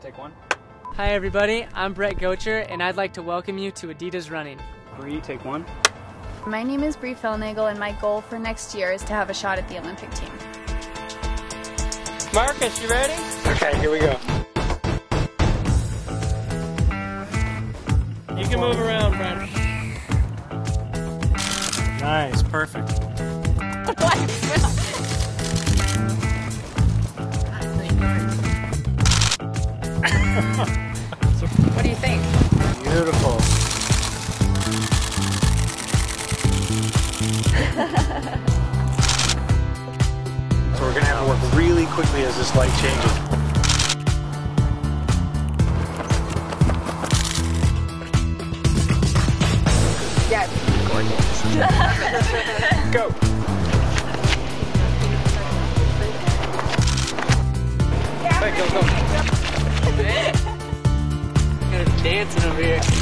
Take one. Hi everybody, I'm Brett Gocher and I'd like to welcome you to Adidas Running. Bree, take one. My name is Bree Felnagel and my goal for next year is to have a shot at the Olympic team. Marcus, you ready? Okay, here we go. You can move around, Brett. Nice, perfect. What do you think? Beautiful. So we're gonna have to work really quickly as this light changes. Yeah, gorgeous. Go. Go. Kind of dancing over here.